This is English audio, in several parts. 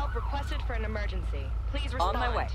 Help requested for an emergency. Please respond. On my way.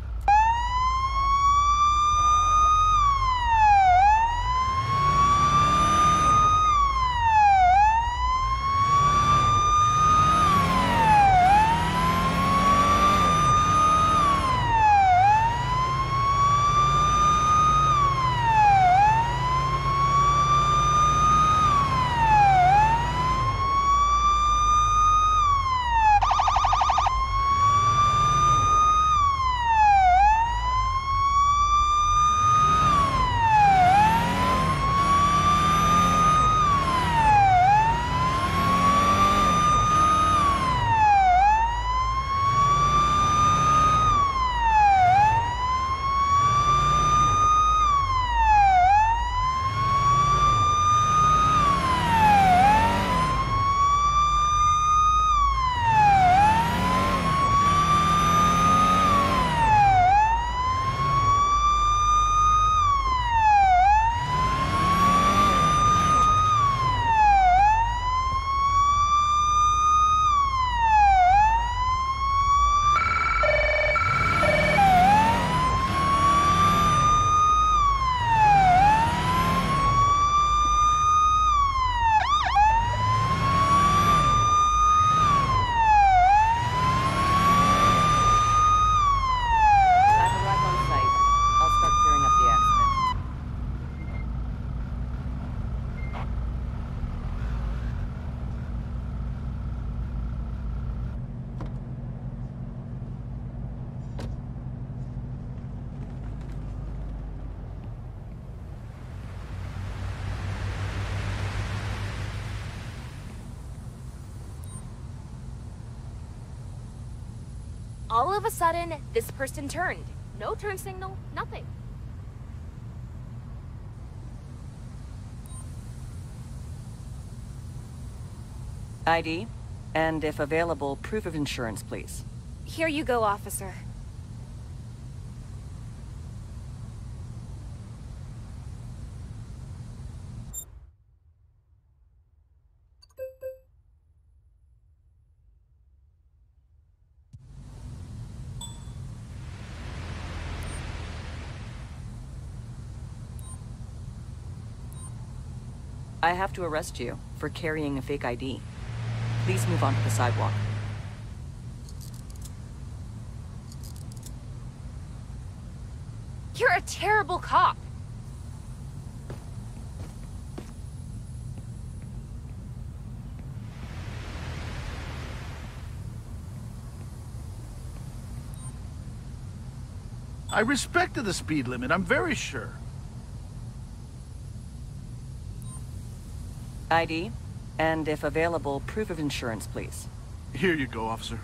All of a sudden, this person turned. No turn signal, nothing. ID, and if available, proof of insurance, please. Here you go, officer. I have to arrest you for carrying a fake ID. Please move onto the sidewalk. You're a terrible cop. I respected the speed limit, I'm very sure. ID, and if available, proof of insurance, please. Here you go, officer.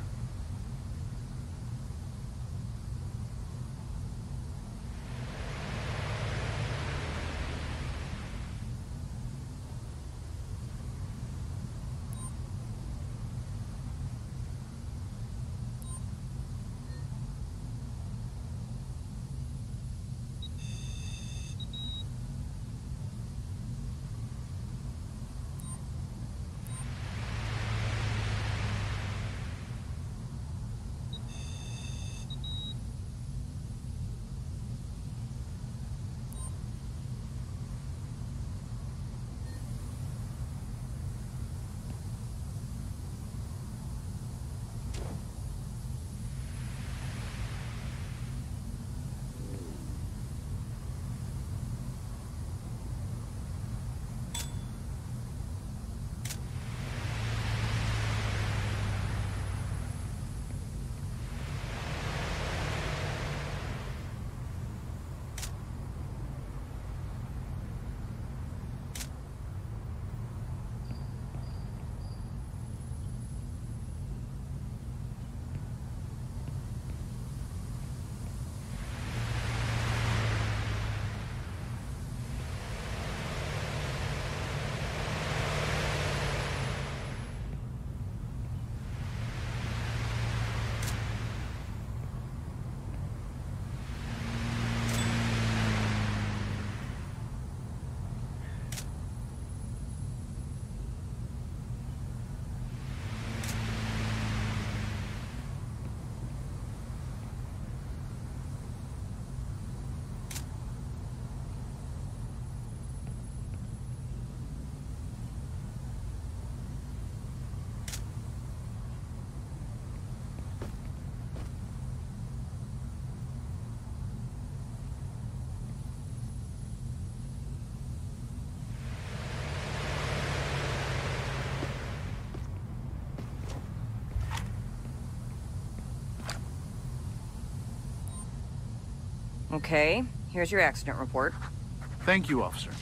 Okay, here's your accident report. Thank you, officer.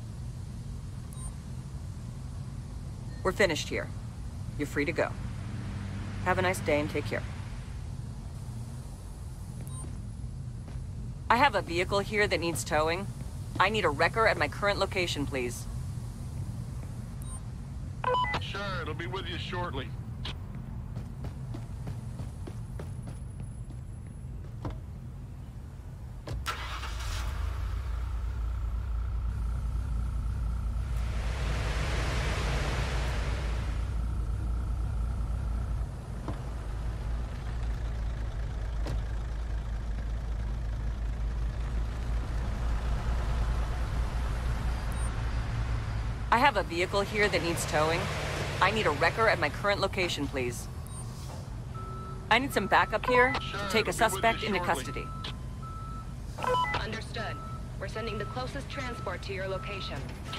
We're finished here. You're free to go. Have a nice day and take care. I have a vehicle here that needs towing. I need a wrecker at my current location, please. Sure, it'll be with you shortly. I have a vehicle here that needs towing. I need a wrecker at my current location, please. I need some backup here to take a suspect into custody. Understood. We're sending the closest transport to your location.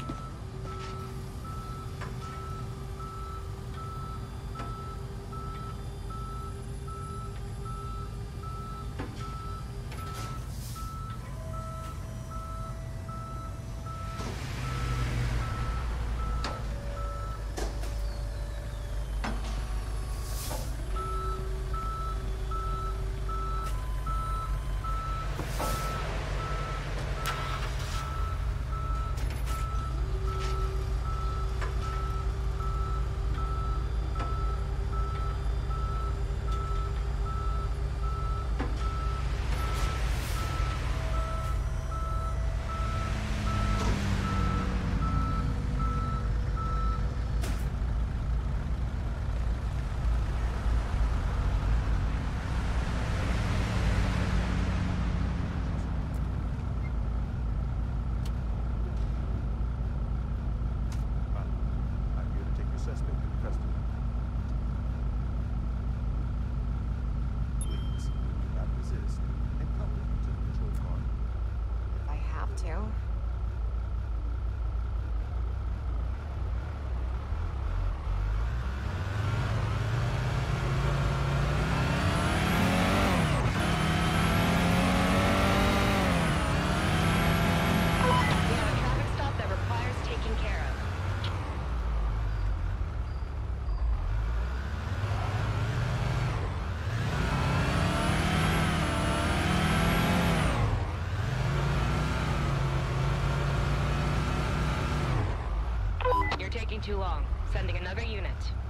You're taking too long. Sending another unit.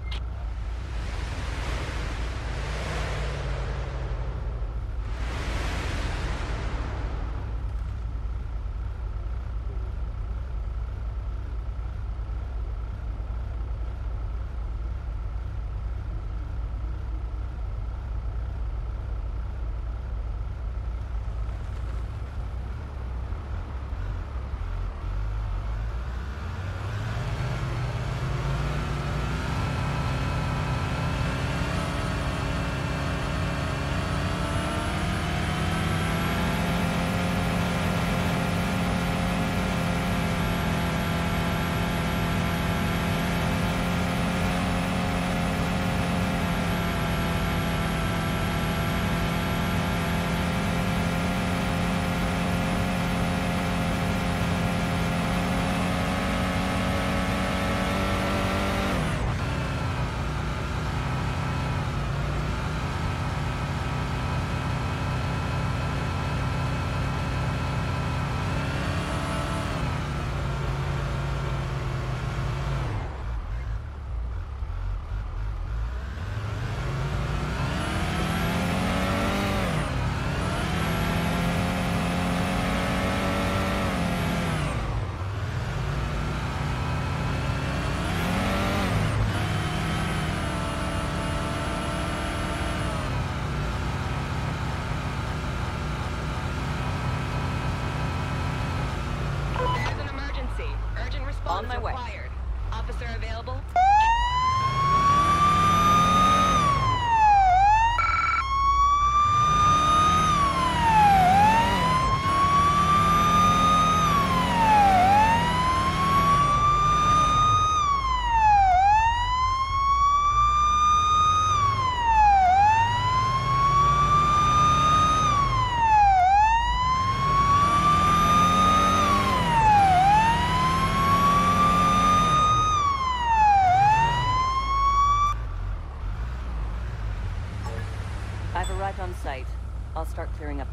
On my way. Required. Officer available?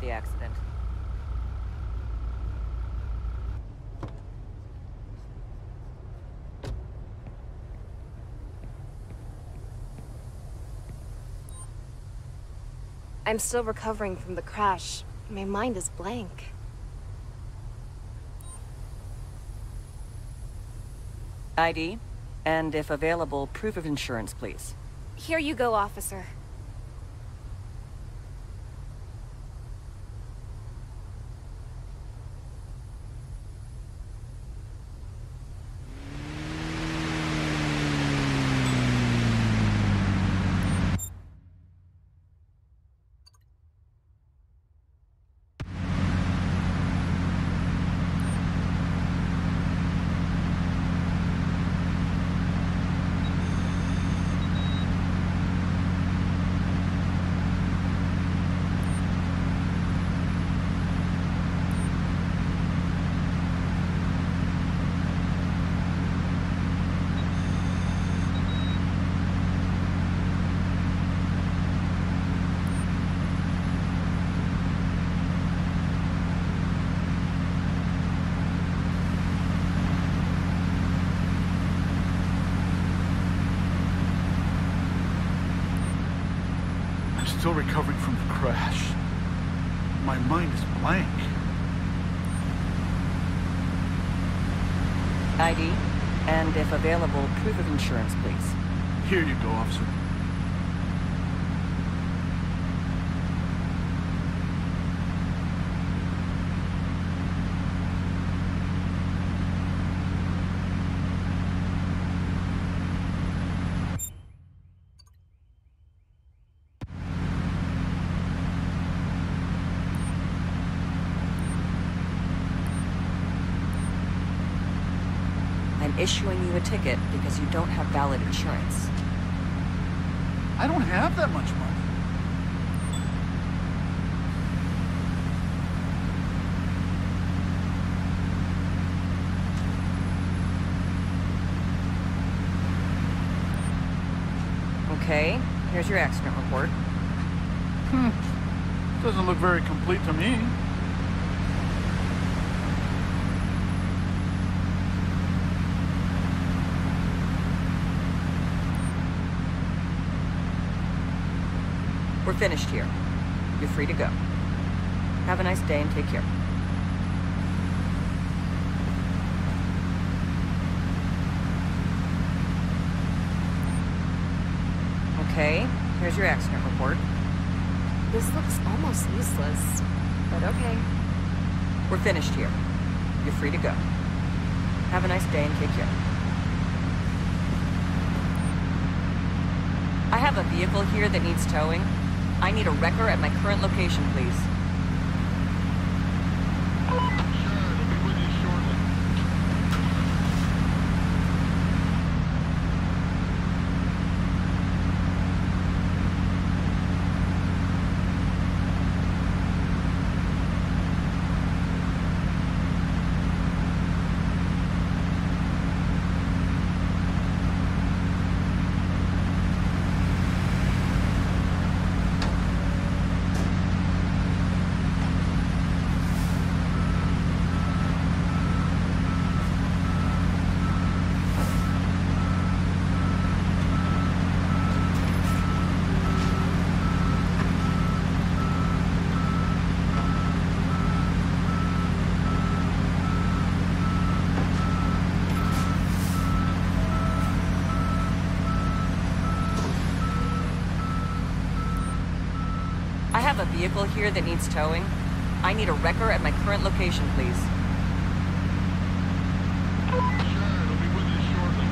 the accident. I'm still recovering from the crash. My mind is blank. ID, and if available, proof of insurance, please. Here you go, officer. Still recovering from the crash. My mind is blank. ID, and if available, proof of insurance, please. Here you go, officer. I'm issuing you a ticket because you don't have valid insurance. I don't have that much money. Okay, here's your accident report. Doesn't look very complete to me. We're finished here. You're free to go. Have a nice day and take care. Okay, here's your accident report. This looks almost useless, but okay. We're finished here. You're free to go. Have a nice day and take care. I have a vehicle here that needs towing. I need a wrecker at my current location, please. Sure, it'll be with you shortly. I have a vehicle here that needs towing. I need a wrecker at my current location, please. Sure, it'll be with you shortly.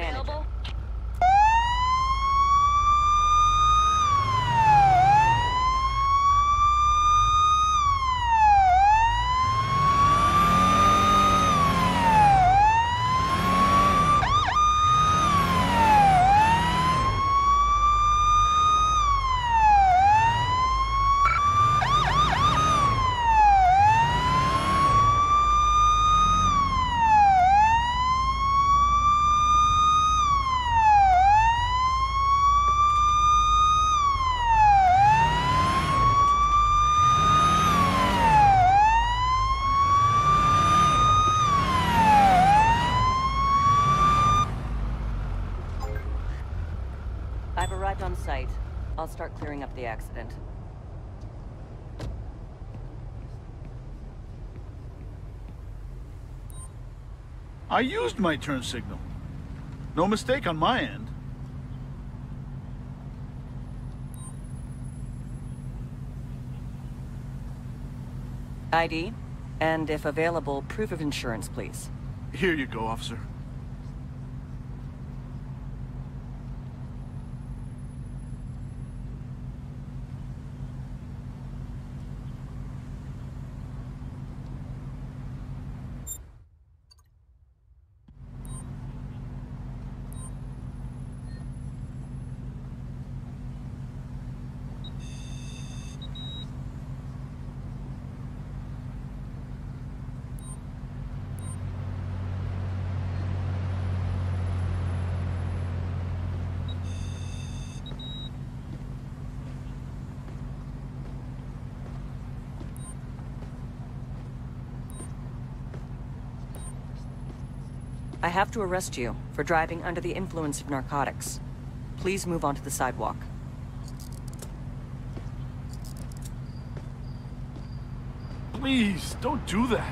manage it. available? I've arrived on site. I'll start clearing up the accident. I used my turn signal. No mistake on my end. ID, and if available, proof of insurance, please. Here you go, officer. I have to arrest you for driving under the influence of narcotics. Please move onto the sidewalk. Please, don't do that.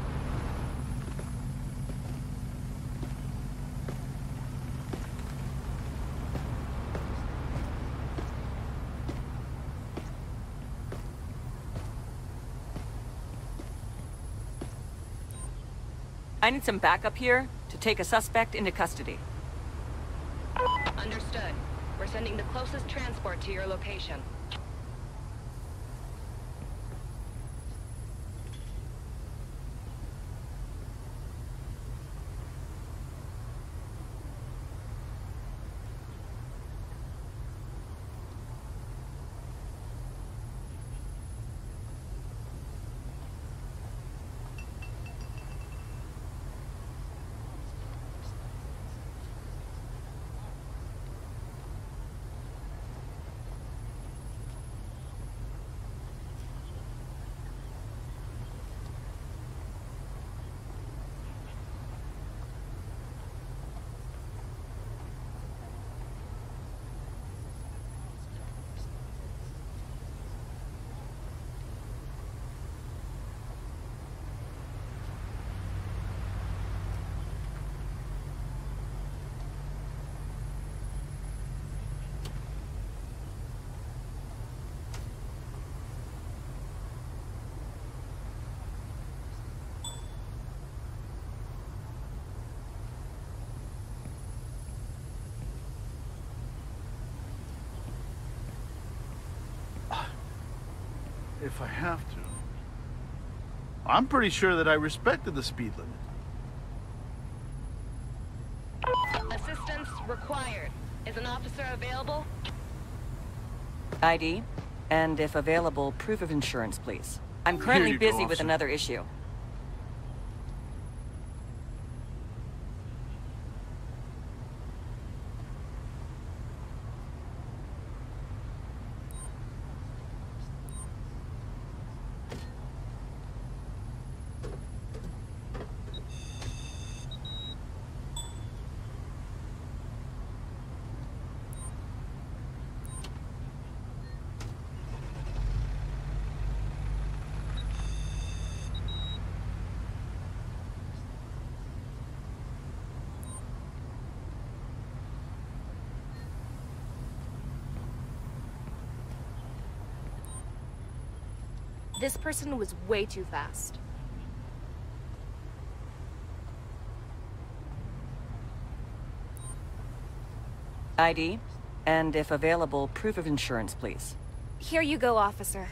I need some backup here to take a suspect into custody. Understood. We're sending the closest transport to your location. If I have to. I'm pretty sure that I respected the speed limit. Assistance required. Is an officer available? ID, and if available, proof of insurance, please. I'm currently you go, busy with officer. another issue. This person was way too fast. ID, and if available, proof of insurance, please. Here you go, officer.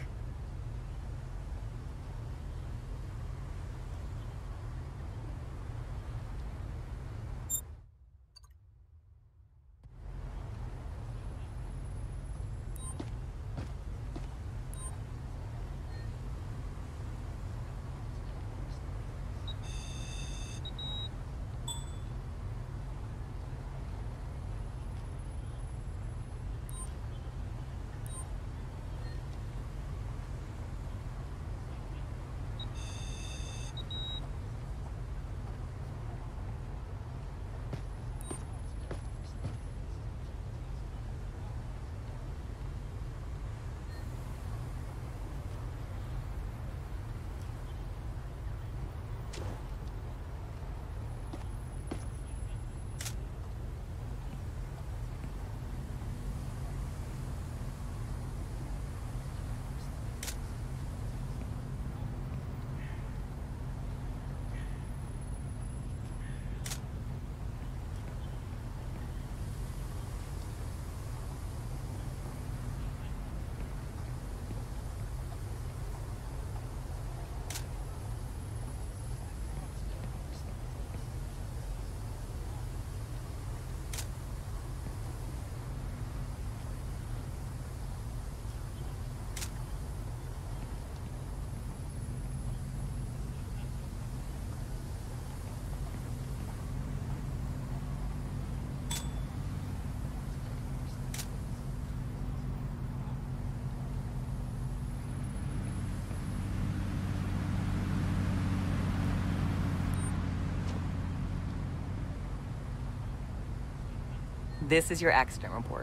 This is your accident report.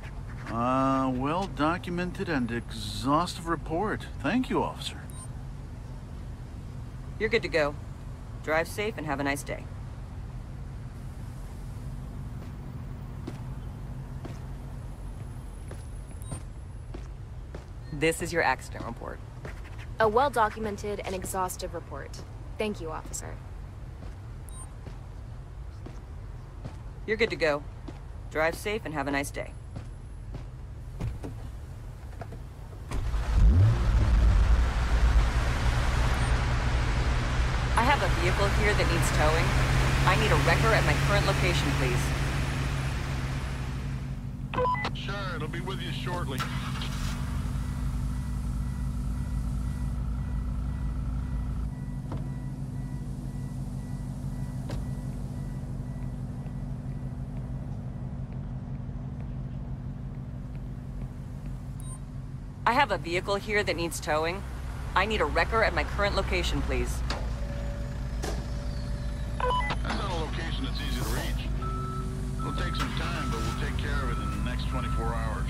Well documented and exhaustive report. Thank you, officer. You're good to go. Drive safe and have a nice day. This is your accident report. A well-documented and exhaustive report. Thank you, officer. You're good to go. Drive safe and have a nice day. I have a vehicle here that needs towing. I need a wrecker at my current location, please. Sure, it'll be with you shortly. I have a vehicle here that needs towing. I need a wrecker at my current location, please. That's not a location that's easy to reach. It'll take some time, but we'll take care of it in the next 24 hours.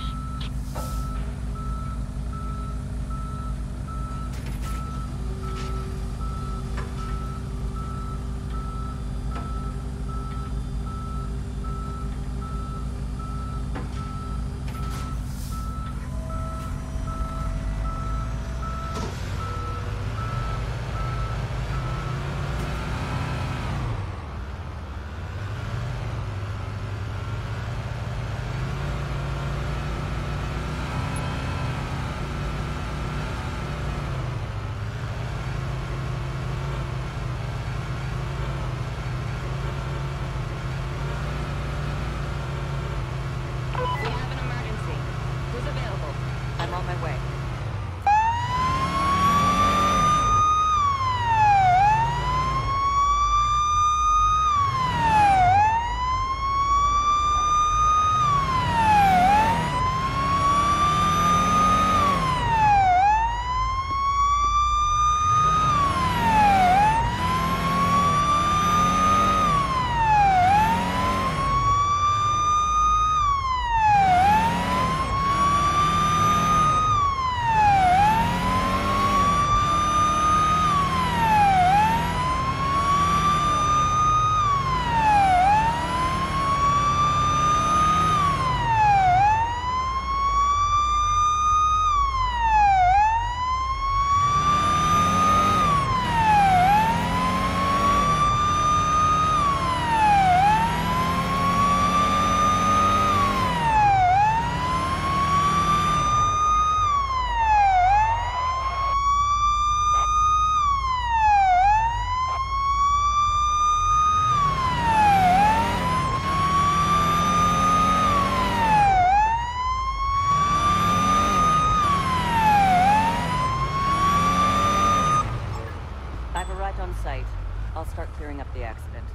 sight. I'll start clearing up the accident.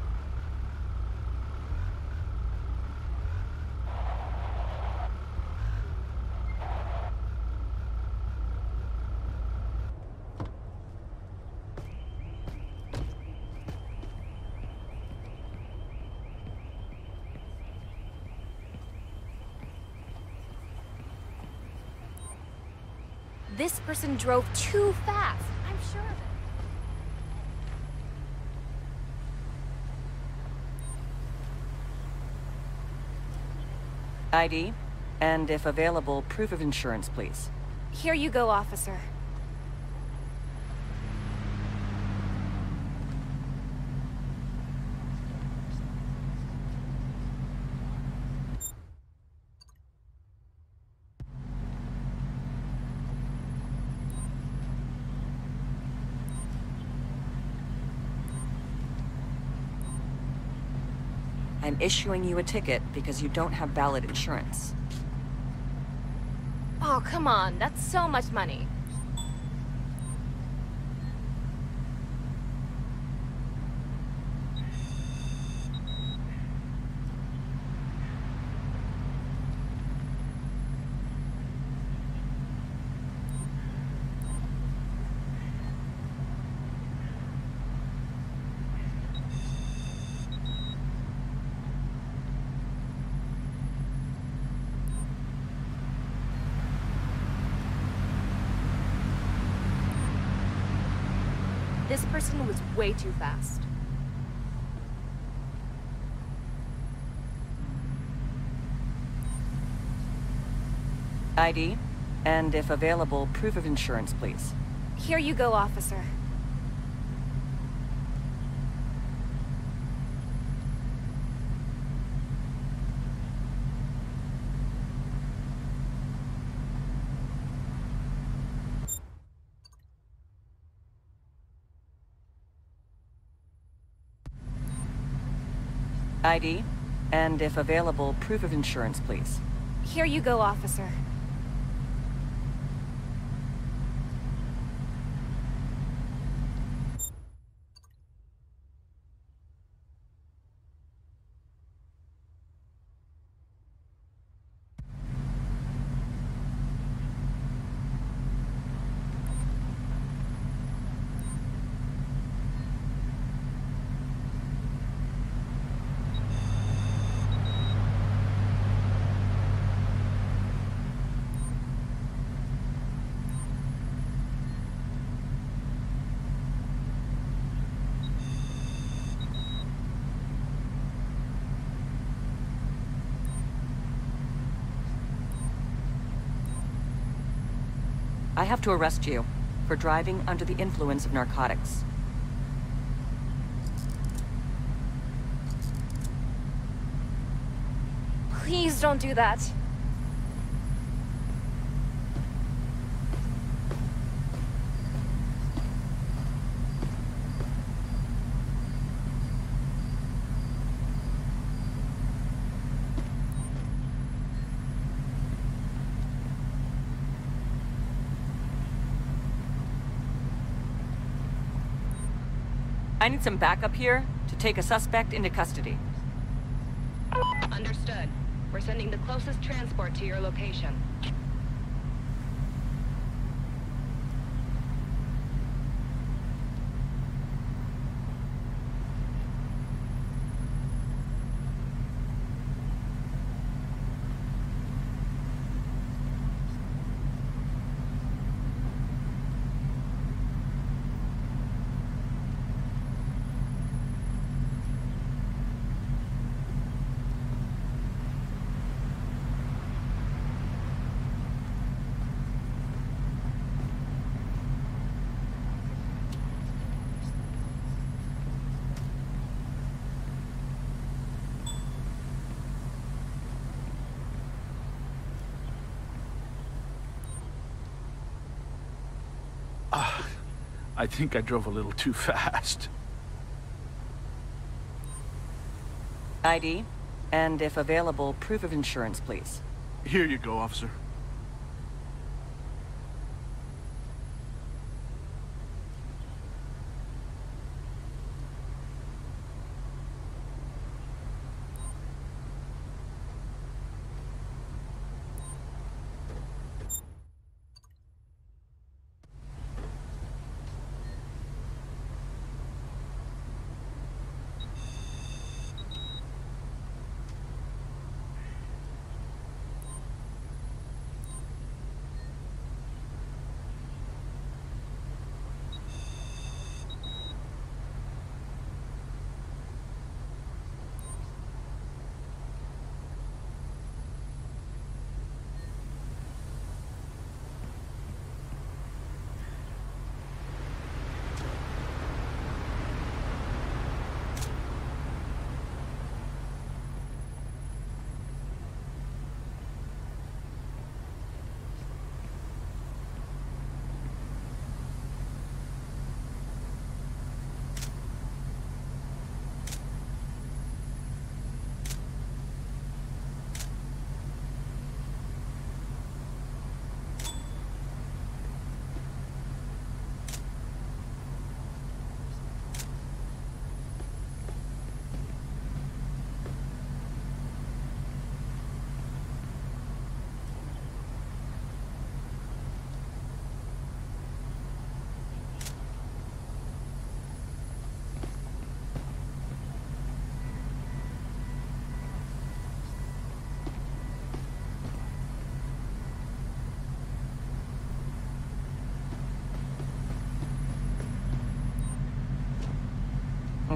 This person drove too fast. I'm sure of it. ID, and if available, proof of insurance, please. Here you go, officer. I'm issuing you a ticket because you don't have valid insurance. Oh, come on. That's so much money. This person was way too fast. ID, and if available, proof of insurance, please. Here you go, officer. ID, and if available, proof of insurance, please. Here you go, officer. I have to arrest you for driving under the influence of narcotics. Please don't do that. I need some backup here to take a suspect into custody. Understood. We're sending the closest transport to your location. I think I drove a little too fast. ID, and if available, proof of insurance, please. Here you go, officer.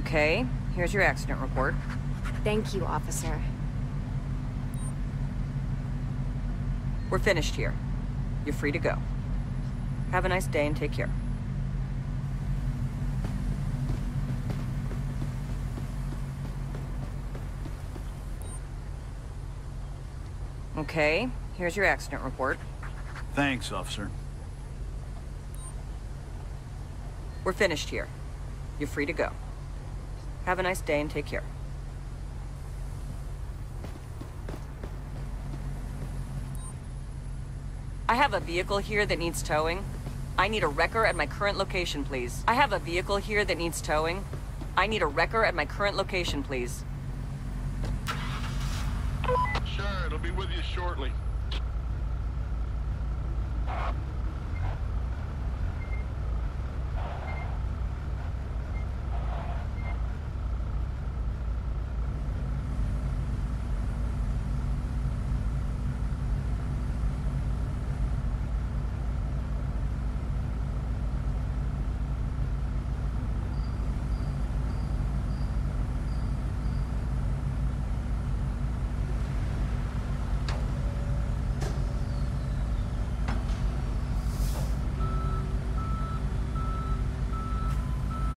Okay, here's your accident report. Thank you, officer. We're finished here. You're free to go. Have a nice day and take care. Okay, here's your accident report. Thanks, officer. We're finished here. You're free to go. Have a nice day and take care. I have a vehicle here that needs towing. I need a wrecker at my current location, please. I have a vehicle here that needs towing. I need a wrecker at my current location, please. Sure, it'll be with you shortly.